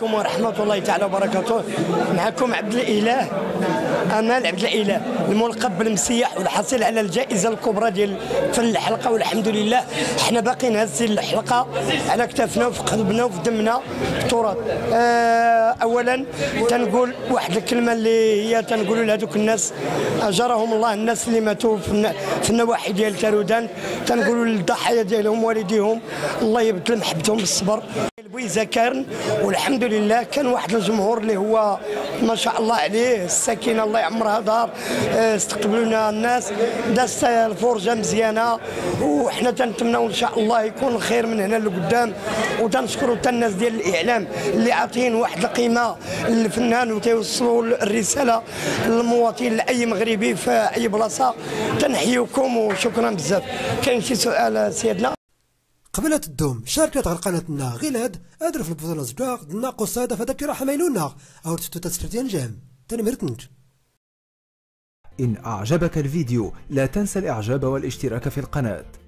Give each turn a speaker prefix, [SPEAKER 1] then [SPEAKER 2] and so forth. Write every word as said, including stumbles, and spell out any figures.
[SPEAKER 1] عليكم ورحمة الله تعالى وبركاته. معكم عبد الإله أمال عبد الإله الملقب بالمسيح والحاصل على الجائزة الكبرى ديال فن الحلقة، والحمد لله حنا باقيين هازين الحلقة على كتافنا وفي قلبنا وفي دمنا في التراث. آه أولا تنقول واحد الكلمة اللي هي تنقولوا لهذوك الناس أجرهم الله، الناس اللي ماتوا في النواحي ديال تارودان، تنقولوا للضحايا ديالهم والديهم الله يبدل محبتهم بالصبر. بويزا كارن والحمد لله كان واحد الجمهور اللي هو ما شاء الله عليه السكينه الله يعمرها دار، استقبلونا الناس، دازت الفرجه مزيانه، وحنا تنتمناو ان شاء الله يكون الخير من هنا لقدام. وتنشكروا حتى الناس ديال الاعلام اللي عاطين واحد القيمه للفنان وتيوصلوا الرساله للمواطن لاي مغربي في اي بلاصه. تنحييكم وشكرا بزاف. كاين شي سؤال سيدنا؟
[SPEAKER 2] قبل الدوم شاركت على قناتنا غلاد ادرف البطولة زدواغ دنا قصادة فذكر حميلونا او تفتو تسكرتين جام تنمرتنج.
[SPEAKER 3] إن أعجبك الفيديو لا تنسى الإعجاب والاشتراك في القناة.